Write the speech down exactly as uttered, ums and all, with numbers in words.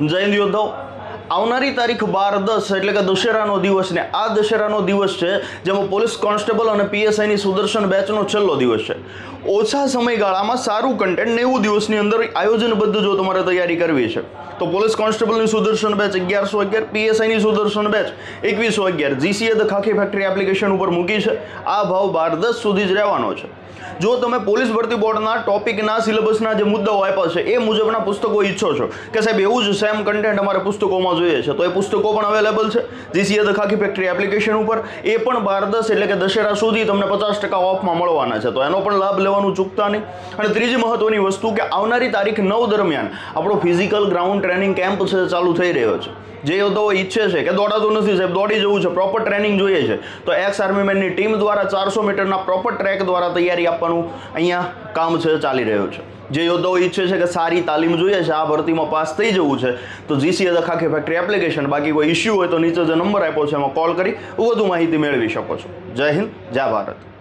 જય હિન્દ યોદ્ધાઓ, આવનારી તારીખ બાર દસ એટલે કે દશેરાનો દિવસ ને આ દશેરાનો દિવસ છે જેમાં પોલીસ કોન્સ્ટેબલ અને પીએસઆઈની સુદર્શન બેચનો છેલ્લો દિવસ છે. ઓછા સમયગાળામાં સારું કન્ટેન્ટ નેવું દિવસની અંદર આયોજનબદ્ધ જો તમારે તૈયારી કરવી છે તો પોલીસ કોન્સ્ટેબલની સુદર્શન બેચ અગિયારસો અગિયાર, પીએસઆઈની સુદર્શન બેચ એકવીસો અગિયાર GCA the khaki factory application ઉપર મૂકી છે. આ ભાવ બાર દસ સુધી જ રહેવાનો છે. જો તમે પોલીસ ભરતી બોર્ડના ટોપિકના સિલેબસના જે મુદ્દાઓ આપ્યા છે એ મુજબના પુસ્તકો ઈચ્છો છો કે સાહેબ એવું જ સેમ કન્ટેન્ટ અમારે પુસ્તકોમાં જોઈએ છે તો એ પુસ્તકો પણ અવેલેબલ છે GCA the khaki factory application ઉપર. એ પણ બાર દસ એટલે કે દશેરા સુધી તમને પચાસ ટકા ઓફમાં મળવાના છે, તો એનો પણ લાભ લેવાનું ચૂકતા નહીં. અને ત્રીજી મહત્વની વસ્તુ કે આવનારી તારીખ નવ દરમિયાન આપણો ફિઝિકલ ગ્રાઉન્ડ ટ્રેનિંગ કેમ્પ છે ચાલુ થઈ રહ્યો છે. જે યોદ્ધાઓ ઈચ્છે છે કે દોડાતું નથી સાહેબ, દોડી જવું છે, પ્રોપર ટ્રેનિંગ જોઈએ છે, તો એક્સ આર્મીમેનની ટીમ દ્વારા ચારસો મીટરના પ્રોપર ટ્રેક દ્વારા તૈયારી આપવાનું અહીંયા કામ છે ચાલી રહ્યું છે. જે યોદ્ધાઓ ઈચ્છે છે કે સારી તાલીમ જોઈએ છે, આ ભરતીમાં પાસ થઈ જવું છે, તો GCA the khaki factory application, બાકી કોઈ ઇસ્યુ હોય તો નીચે જે નંબર આપ્યો છે એમાં કોલ કરી વધુ માહિતી મેળવી શકો છો. જય હિન્દ, જય ભારત.